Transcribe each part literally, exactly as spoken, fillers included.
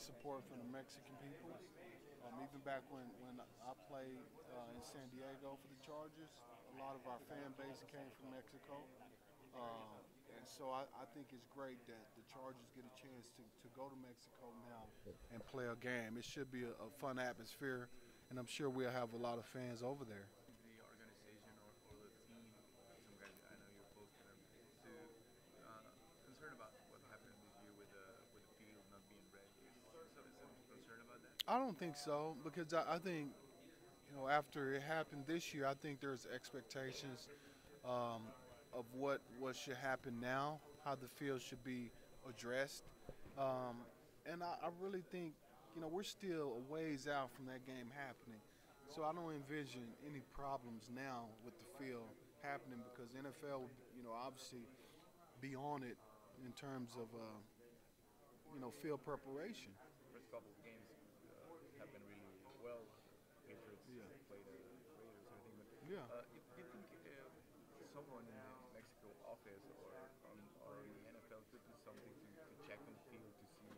great support from the Mexican people. Um, even back when, when I played uh, in San Diego for the Chargers, a lot of our fan base came from Mexico. Uh, and so I, I think it's great that the Chargers get a chance to, to go to Mexico now and play a game. It should be a, a fun atmosphere, and I'm sure we'll have a lot of fans over there. The organization or, or the team, some guys I know you're close to them, to uh, concerned about what happened this year with the with the field not being ready. So is some concern about that? I don't think so because I, I think you know after it happened this year, I think there's expectations um, of what what should happen now, how the field should be addressed, um, and I, I really think you know we're still a ways out from that game happening, so I don't envision any problems now with the field happening because N F L, you know, obviously be on it in terms of uh, you know field preparation. First couple of games uh, have been really well. Patriots Yeah, played the Raiders, everything. But yeah. uh, you, you think uh, someone in the Mexico office or on, or in the N F L could do something to, to check on the field to see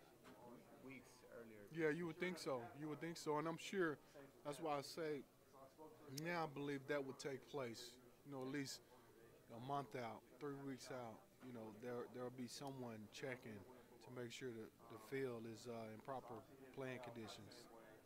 weeks earlier? Yeah, you would think so. You would think so, and I'm sure that's why I say now I believe that would take place. You know, at least a month out, three weeks out. You know, there there'll be someone checking to make sure that the field is uh, in proper playing conditions.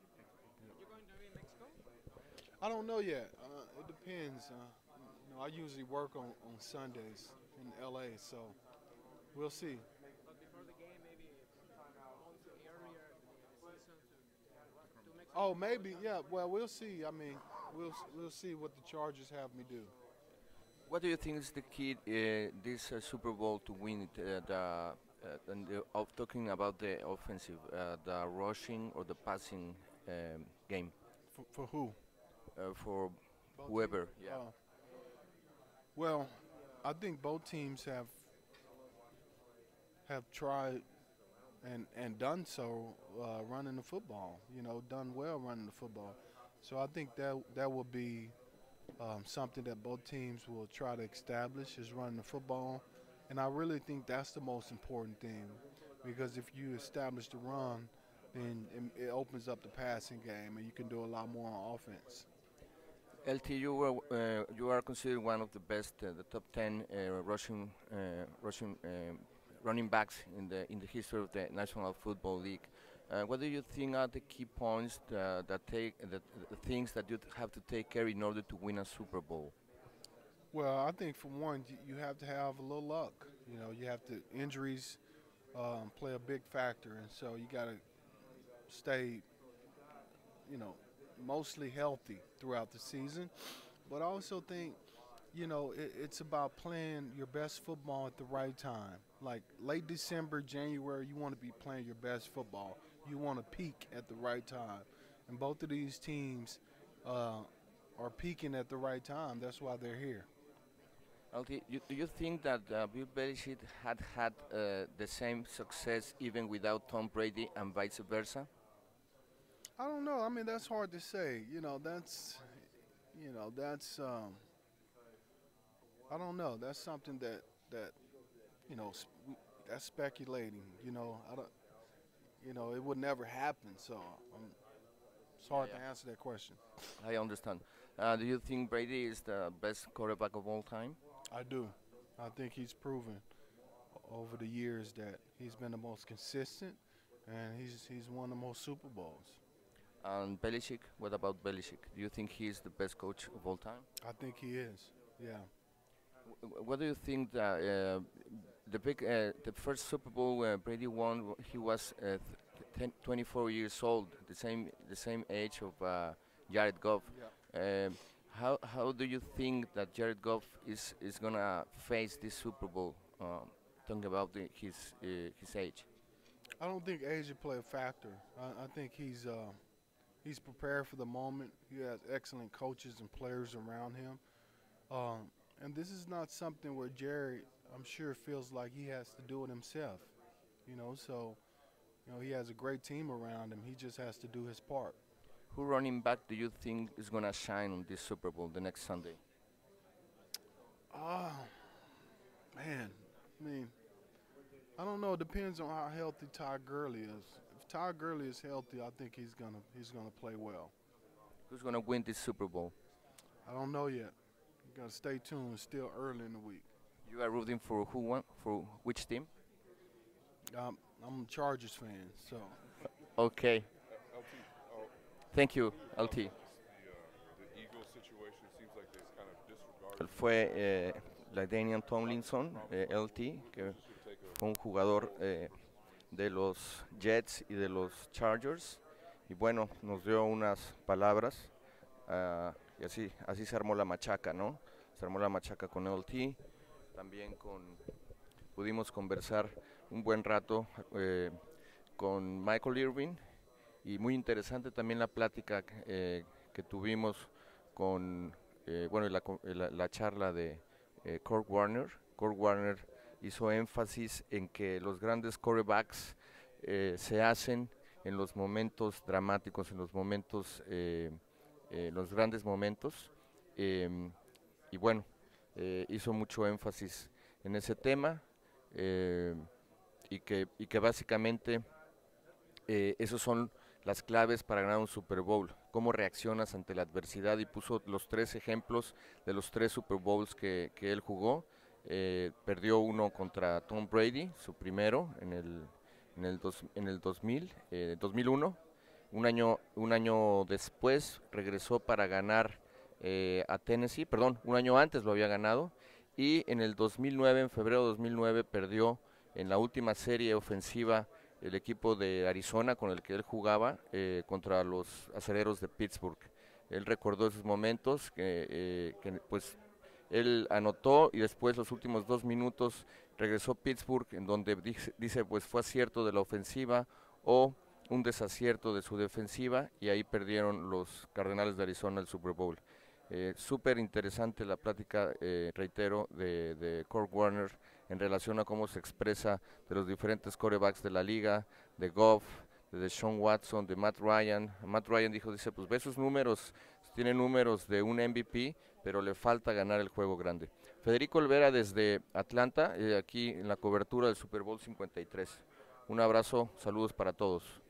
You going to be in Mexico? I don't know yet. Uh, it depends. Uh, you know, I usually work on, on Sundays in L A, so we'll see. But before the game, maybe a month earlier in the season to to Mexico? Oh, maybe. Yeah. Well, we'll see. I mean, we'll we'll see what the Chargers have me do. What do you think is the key uh, this uh, Super Bowl to win it? Uh, the uh, and the, of talking about the offensive, uh, the rushing or the passing um, game For, for who? uh, for Both teams? whoever. Yeah. Uh, well, I think both teams have have tried and and done so uh, running the football. You know, done well running the football. So I think that that will be um, something that both teams will try to establish is running the football, and I really think that's the most important thing, because if you establish the run, then it, it opens up the passing game, and you can do a lot more on offense. L T, you were uh, you are considered one of the best, uh, the top ten uh, rushing uh, rushing um, running backs in the in the history of the National Football League. Uh, what do you think are the key points uh, that take that the things that you have to take care in order to win a Super Bowl? Well, I think for one, you you have to have a little luck. You know, you have to injuries um, play a big factor, and so you got to stay, you know, mostly healthy throughout the season. But I also think, you know, it, it's about playing your best football at the right time. Like late December, January, you want to be playing your best football. You want to peak at the right time, and both of these teams uh, are peaking at the right time. That's why they're here. L T, you, do you think that uh, Bill Belichick had had uh, the same success even without Tom Brady and vice versa? I don't know. I mean, that's hard to say. You know, that's, you know, that's. Um, I don't know. That's something that that you know, sp- we- that's speculating. You know, I don't. You know, it would never happen. So um, it's Yeah, hard to yeah. answer that question. I understand. Uh, do you think Brady is the best quarterback of all time? I do. I think he's proven over the years that he's been the most consistent, and he's he's won the most Super Bowls. And Belichick, what about Belichick? Do you think he is the best coach of all time? I think he is. Yeah. Wh- What do you think that uh, the big, uh, the first Super Bowl uh, Brady won? w- He was uh, th- ten, twenty-four years old, the same the same age of uh, Jared Goff. Yeah. Um, how how do you think that Jared Goff is is gonna face this Super Bowl? Um, talking about the, his uh, his age. I don't think age will play a factor. I, I think he's uh, he's prepared for the moment. He has excellent coaches and players around him. Um, and this is not something where Jerry, I'm sure, feels like he has to do it himself. You know, so you know he has a great team around him. He just has to do his part. Who running back do you think is gonna shine on this Super Bowl the next Sunday? Ah, man. I mean, I don't know. It depends on how healthy Todd Gurley is. If Todd Gurley is healthy, I think he's gonna he's gonna play well. Who's going to win this Super Bowl? I don't know yet. You gotta stay tuned. It's still early in the week. You are rooting for who won? For which team? Um, I'm a Chargers fan, so Okay. L T, oh, Thank you, L T. the, uh, the Eagles situation seems like they kind of disregarded. Fue eh, LaDainian Tomlinson, eh, L T, que fue un jugador eh, de los Jets y de los Chargers. Y bueno, nos dio unas palabras ah, y así, así se armó la machaca, ¿no? Se armó la machaca con L T, también con, pudimos conversar un buen rato eh, con Michael Irvin y muy interesante también la plática eh, que tuvimos con, eh, bueno, la, co- la, la charla de eh, Kurt Warner. Kurt Warner hizo énfasis en que los grandes quarterbacks eh, se hacen en los momentos dramáticos, en los momentos, eh, eh, los grandes momentos. em, y bueno, eh, hizo mucho énfasis en ese tema eh, y, que, y que básicamente eh, esos son las claves para ganar un Super Bowl. Cómo reaccionas ante la adversidad y puso los tres ejemplos de los tres Super Bowls que, que él jugó. Eh, perdió uno contra Tom Brady, su primero en el en el, dos, en el dos mil, eh, dos mil uno. Un año un año después regresó para ganar eh, a Tennessee, perdón, un año antes lo había ganado y en el dos mil nueve, en febrero de dos mil nueve perdió en la última serie ofensiva el equipo de Arizona con el que él jugaba eh, contra los Acereros de Pittsburgh. Él recordó esos momentos que, eh, que pues él anotó y después los últimos dos minutos regresó Pittsburgh en donde dice, dice pues fue acierto de la ofensiva o un desacierto de su defensiva y ahí perdieron los Cardenales de Arizona el Super Bowl. Eh, Súper interesante la plática, eh, reitero, de, de Kurt Warner en relación a cómo se expresa de los diferentes quarterbacks de la liga, de Goff, de Deshaun Watson, de Matt Ryan. Matt Ryan dijo, dice, pues ve sus números, tiene números de un M V P, pero le falta ganar el juego grande. Federico Olvera desde Atlanta, eh, aquí en la cobertura del Super Bowl cincuenta y tres. Un abrazo, saludos para todos.